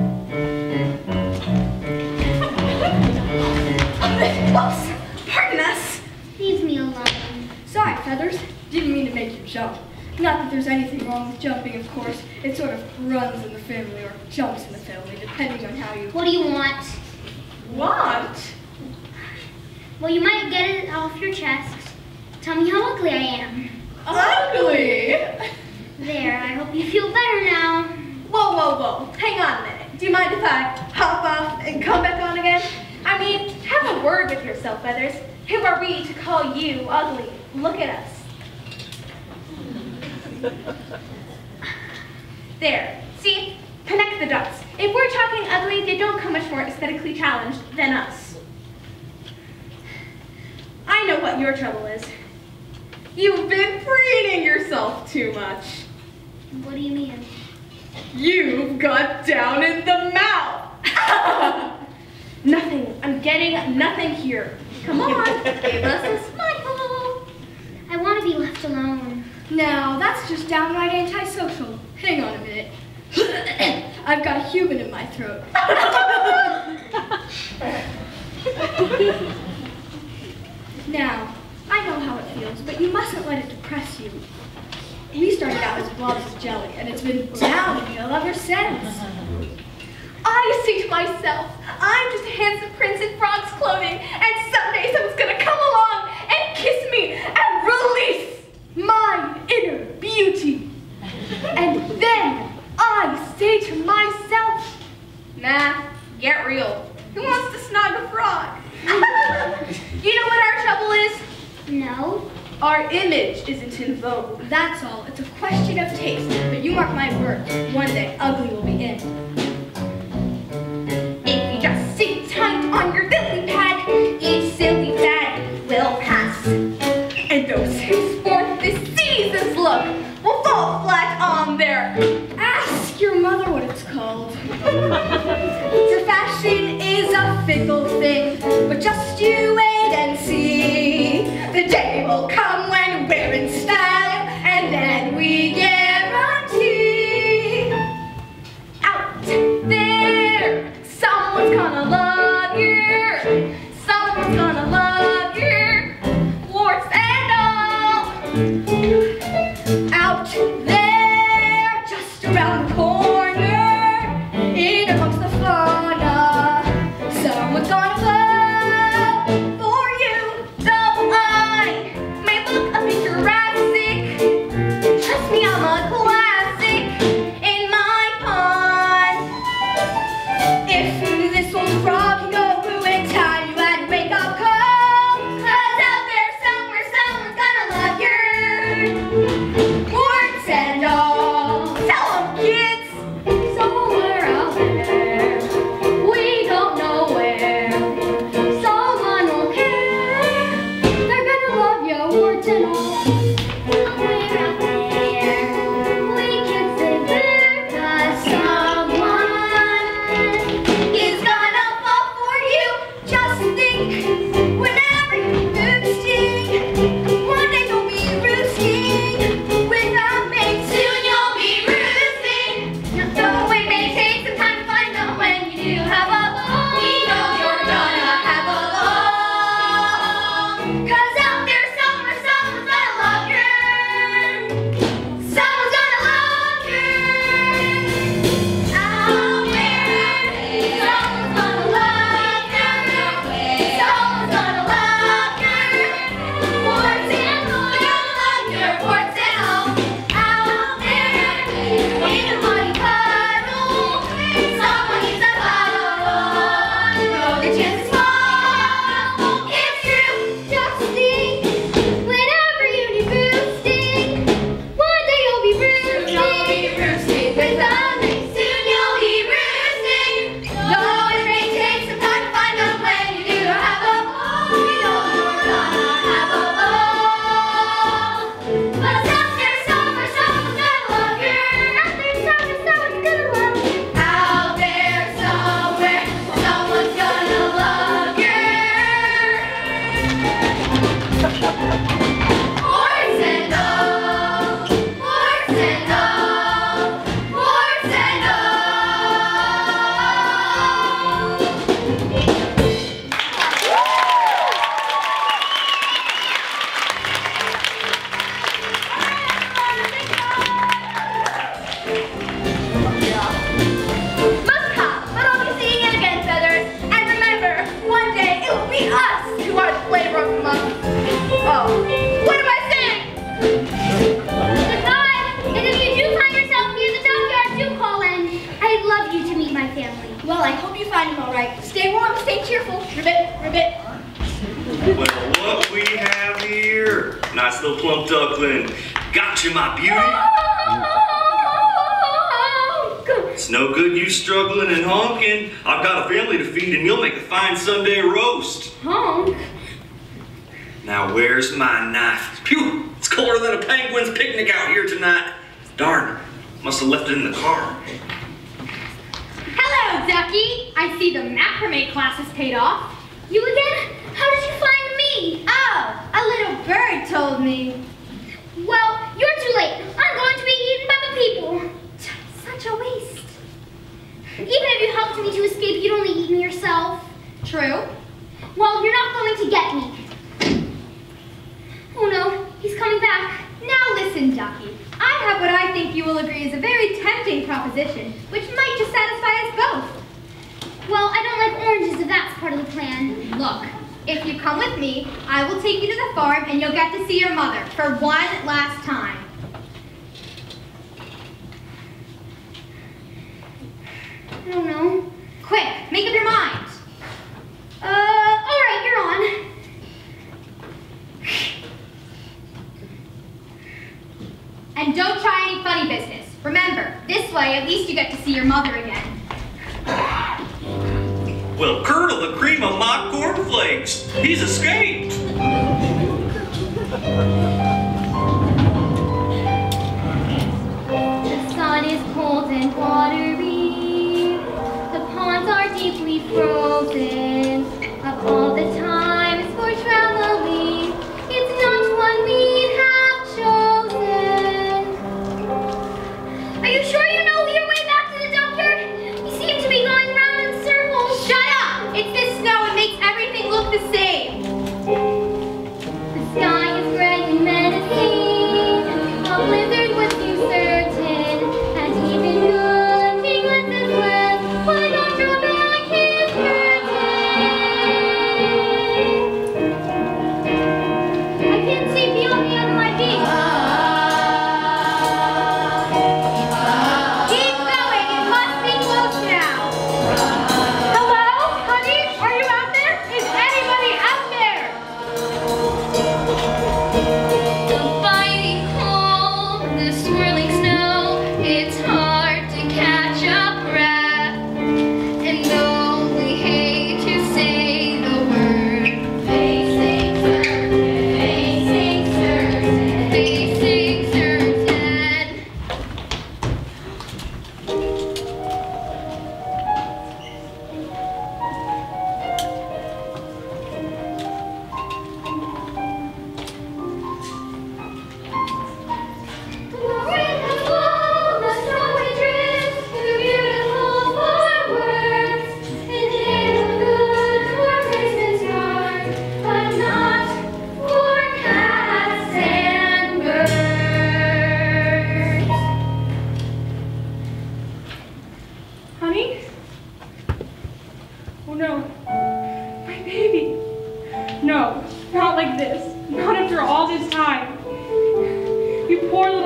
S7: Whoops! Pardon us!
S6: Leave me alone.
S7: Sorry, Feathers. Didn't mean to make you jump. Not that there's anything wrong with jumping, of course. It sort of runs in the family or jumps in the family, depending on how you...
S6: What do you want?
S7: Want?
S6: Well, you might get it off your chest. Tell me how ugly I am.
S7: Ugly!
S6: There, I hope you feel better now.
S7: Whoa, whoa, whoa. Hang on a minute. Do you mind if I hop off and come back on again?
S1: I mean, have a word with yourself, Feathers. Who are we to call you ugly? Look at us. There. See? Connect the dots. If we're talking ugly, they don't come much more aesthetically challenged than us. I know what your trouble is.
S7: You've been preening yourself too much.
S6: What do you mean?
S7: You've got down in the mouth.
S1: Nothing. I'm getting nothing here. Come on.
S5: Give us a smile.
S6: I want to be left alone.
S7: Now, that's just downright antisocial. Hang on a minute. I've got a human in my throat. Now, I know how it feels, but you mustn't let it depress you. We started out as blobs of jelly, and it's been downhill ever since.
S1: I say to myself, I'm just a handsome prince in frog's clothing, and someday someone's gonna come along and kiss me and release my inner beauty. And then I say to myself, nah, get real. Who wants to snog a frog? You know what our trouble is?
S6: No.
S1: Our image isn't in vogue.
S7: That's all. It's a question of taste. But you mark my words, one day ugly will be in.
S1: If you just sit tight on your lily pad, each silly fad will pass. And those who sport this season's look will fall flat on their
S7: Ask your mother what it's called. For fashion is a fickle thing, but just you wait and see. The day will come when we're in style, and then we guarantee.
S1: out there. Someone's gonna love you. Someone's gonna love you. Warts and all.
S7: Out there, just around the corner, in amongst the fauna, someone's gonna fall for you.
S1: Though I may look a bit Jurassic, trust me, I'm a classic in my pond.
S7: If this old frog can go through and tie you at wake up call,
S1: 'Cause out there somewhere someone's gonna love you.
S6: ports and all. Somewhere out there, we can sit there, 'cause someone
S7: Is gonna fall for you. Just think, whenever you're roosting, one day you'll be roosting with a mate. Soon you'll be roosting. Though it may take some time to find out when you do have a ball. We know you're gonna have a ball. 'Cause out there somewhere, someone's gonna love you. Someone's gonna love you. Out there, someone's gonna love you. Someone's gonna love you. Ports and all, they'll love your ports and all. Out there, in a muddy puddle, someone needs a bottle. Though the chance is small, it's true. Just think,
S6: Whenever you need roosting, one day you'll be
S7: soon you'll be
S6: roosting.
S7: roosting with a mate. Soon you'll be roosting. Though it may take some time to find out when you do have a ball. We know you're gonna have a ball. 'Cause out there somewhere, someone's gonna love you.
S6: Out there somewhere, someone's gonna love you.
S7: Out there somewhere, someone's gonna love you. Ports and all, ports and all, ports and Must come, but I'll be seeing it again, Feathers. And remember, one day it will be us who are the flavor of the month. Oh, what am I saying?
S6: Goodbye. And if you do find yourself near the dockyard, do call in. I'd love you to meet my family.
S7: Well, I hope you find him all right. Stay warm, stay cheerful. Ribbit, ribbit.
S8: Well, what we have here? Nice little plump duckling. Gotcha, my beauty. It's no good you struggling and honking. I've got a family to feed and you'll make a fine Sunday roast.
S1: Honk.
S8: Now where's my knife? Phew, it's colder than a penguin's picnic out here tonight. Darn, must have left it in the car.
S1: Hello, Ducky. I see the macrame class has paid off.
S6: You again? How did you find me?
S7: Oh, a little bird told me.
S6: Well, you're too late. I'm going to be eaten by the people.
S7: Such a waste.
S6: Even if you helped me to escape, you'd only eat me yourself.
S7: True.
S6: Well, you're not going to get me. Oh no, he's coming back.
S2: Now listen, Ducky. I have what I think you will agree is a very tempting proposition, which might just satisfy us both.
S6: Well, I don't like oranges if that's part of the plan.
S2: Look, if you come with me, I will take you to the farm and you'll get to see your mother for one last time.
S6: I don't know.
S2: Quick, make up your mind.
S6: Uh, all right, you're on.
S2: And don't try any funny business. Remember, this way at least you get to see your mother again.
S8: Well, curdle the cream of my cornflakes. He's escaped.
S6: The sun is cold and watery. The ponds are deeply frozen. Of all the times for traveling, it's not one we have chosen. Are you sure you know your way back to the dockyard? We seem to be going round in circles.
S2: Shut up! It's this snow. It makes everything look the same.
S6: The sky is gray and menacing.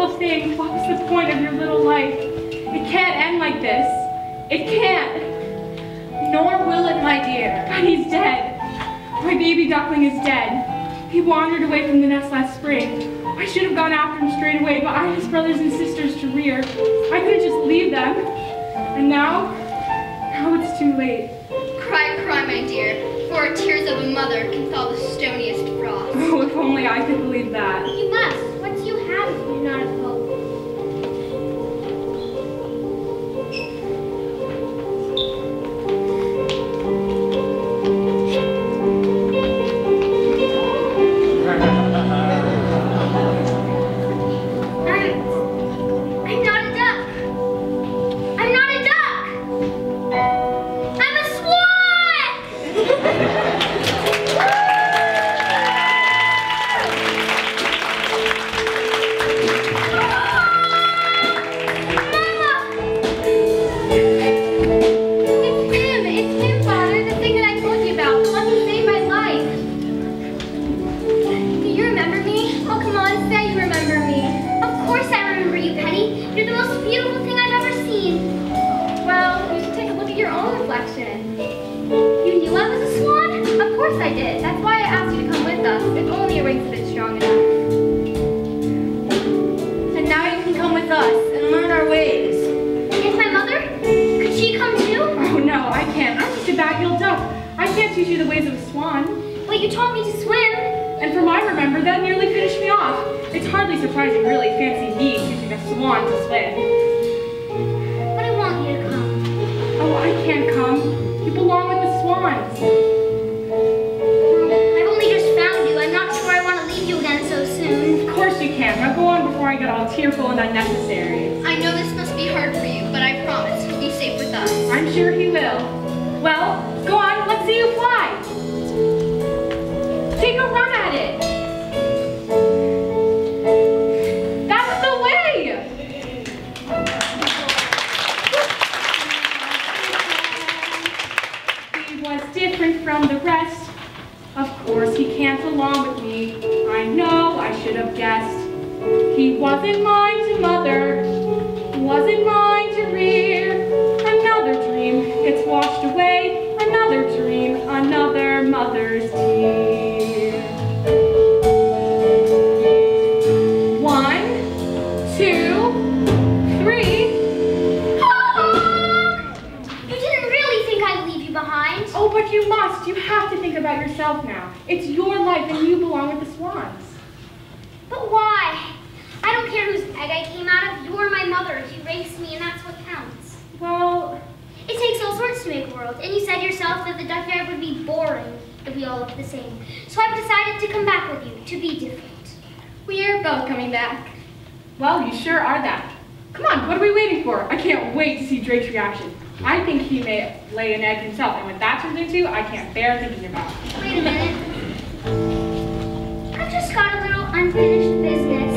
S1: little thing, what was the point of your little life? It can't end like this. It can't. Nor will it, my dear. But he's dead. My baby duckling is dead. He wandered away from the nest last spring. I should have gone after him straight away, but I have his brothers and sisters to rear. I couldn't just leave them. And now, now it's too late.
S5: Cry, cry, my dear, for tears of a mother can thaw the stoniest frost.
S1: Oh, if only I could believe that.
S6: You must. What do you have if you do not have hope?
S5: I'm not a duck. I'm not a duck. I'm a swan.
S6: It's him. It's him, Father. The thing that I told you about. The one who saved my life.
S5: Do you remember me?
S6: Oh, come on. Say you remember me.
S5: Of course I remember you, Penny. You're the most beautiful thing I've ever seen.
S6: Well, you should take a look at your own reflection.
S5: You knew I was a swan?
S6: Of course I did. That's why I asked you to come with us. If only your wings a bit strong enough.
S7: And now you can come with us and learn our ways.
S5: And my mother? Could she come too?
S1: Oh no, I can't. I'm just a bag-heeled duck. I can't teach you the ways of a swan.
S5: But you taught me to swim.
S1: And from I remember, that nearly finished me off. It's hardly surprising, really, fancy me teaching a swan to swim.
S5: But I want you to come.
S1: Oh, I can't come. You belong with the swans.
S5: I've only just found you. I'm not sure I want to leave you again so soon.
S1: Of course you can. Now go on before I get all tearful and unnecessary.
S5: I know this must be hard for you, but I promise you'll be safe with us.
S1: I'm sure he will. Well, go on, let's see you fly. Take a run at it. That's the way. He was different from the rest. Of course, he can't along with me. I know, I should have guessed. He wasn't mine to mother, wasn't mine to rear. Another dream gets washed away. Another dream, another mother's tear. One, two, three.
S5: You didn't really think I'd leave you behind.
S1: Oh, but you must. You have to think about yourself now. It's your life and you belong with the swans.
S5: But why? I don't care whose egg I came out of. You're my mother. You raised me, and that's what counts.
S1: Well,
S5: It takes all sorts to make a world, and you said yourself that the duckyard would be boring if we all looked the same. So I've decided to come back with you, to be different.
S6: We're both coming back.
S1: well, you sure are that. Come on, what are we waiting for? I can't wait to see Drake's reaction. I think he may lay an egg himself, and what that turns into, I can't bear thinking about.
S5: Wait a minute. I've just got a little unfinished business.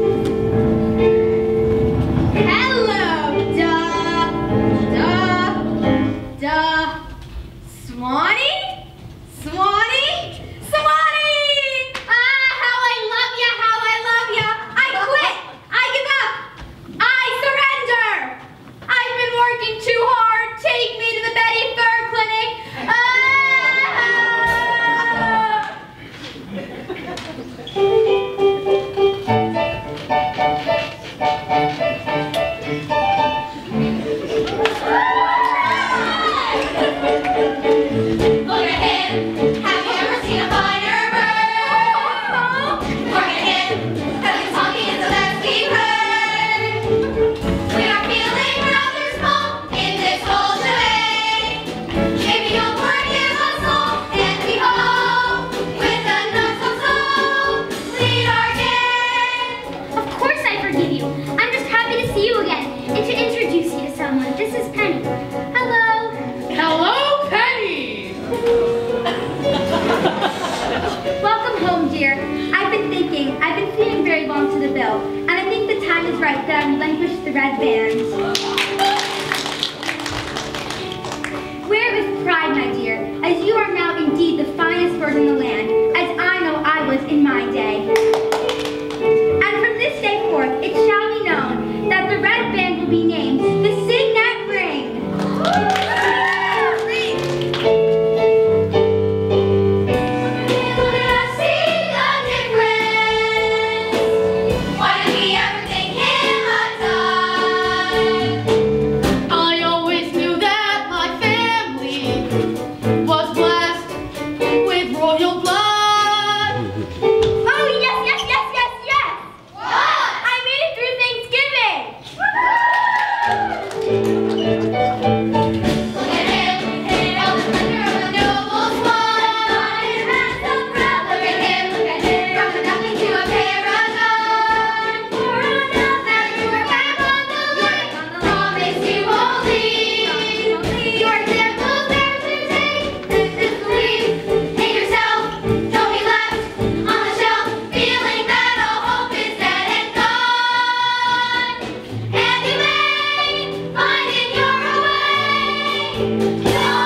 S7: Hello, duh, duh, duh. Swanee? Swanee? Swanee! Ah, how I love ya, how I love ya. I quit. I give up. I surrender. I've been working too hard. Take me to the Betty Fur Clinic. Ah!
S3: Look at him! Have you ever seen a finer bird? Look at him! Cause he's honky is the best we've heard. We are feeling rather small in this whole shebang. Maybe you'll forgive us all and we hope with a not so soul lead our gang.
S5: Of course I forgive you. I'm just happy to see you again and to introduce you to someone. This is Penny. Hello.
S1: Hello, Penny!
S6: Welcome home, dear. I've been thinking, I've been feeling very long to the bill, and I think the time is right that I relinquish the red band. Wear it with pride, my dear, as you are now indeed the finest bird in the land, as I know I was in my day. And from this day forth, it shall
S3: You know